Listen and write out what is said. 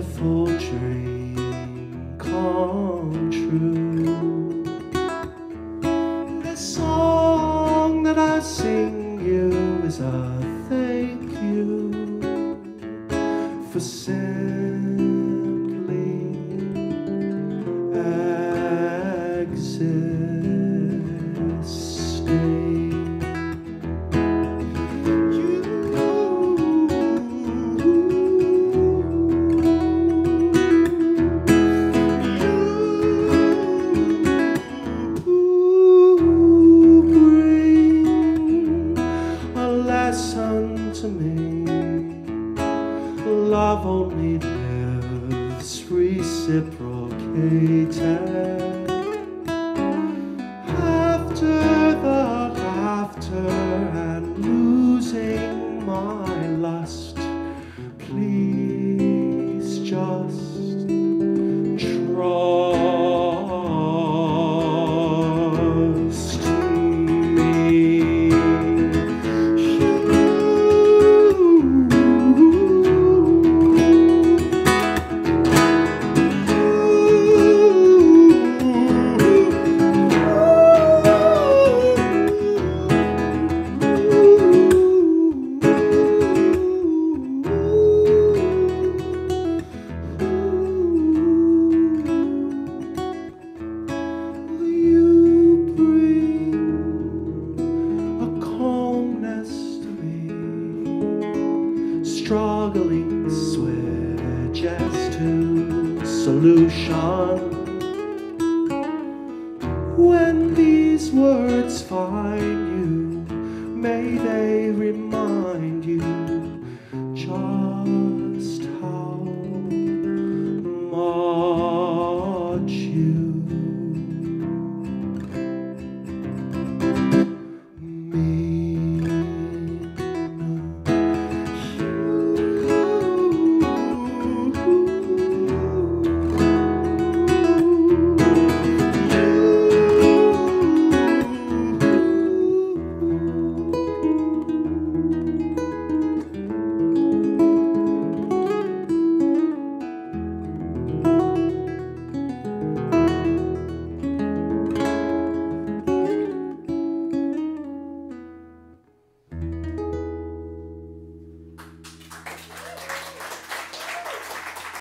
beautiful dream come true. The song that I sing you is a thank you for simply existing. To me, love only lives reciprocated. After the laughter and losing my lust, please just trust me. Struggling switches to solution. When these words find you, may they remind you,